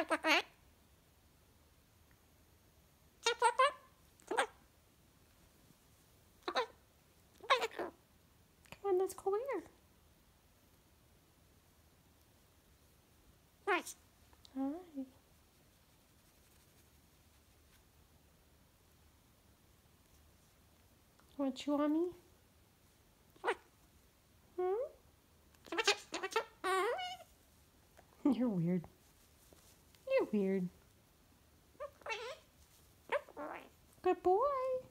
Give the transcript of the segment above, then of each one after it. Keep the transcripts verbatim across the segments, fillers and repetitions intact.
Come on, let's go here. All right. Want to chew on me? Hmm? You're weird. You're weird. Good boy.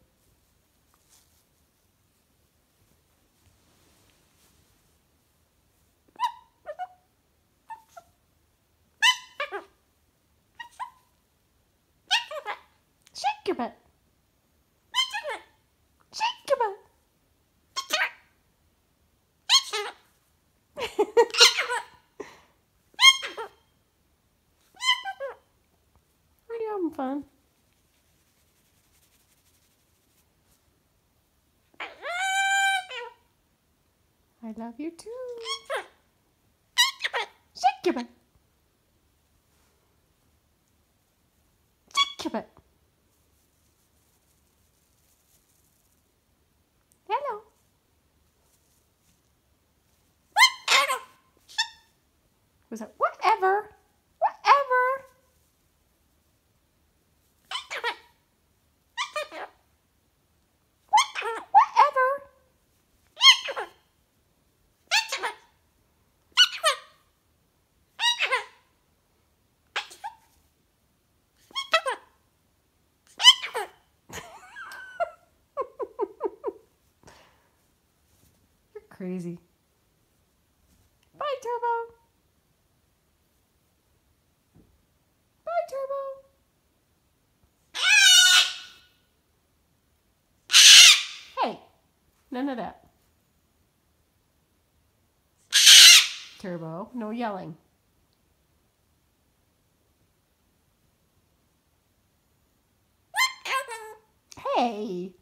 Shake your butt. Shake your butt. Are you having fun? I love you too. Shake your butt. Shake your butt. Hello. Was that whatever? Whatever. Whatever. You're crazy. Bye, Turbo. Bye, Turbo. Hey, none of that. Turbo, no yelling. Hey.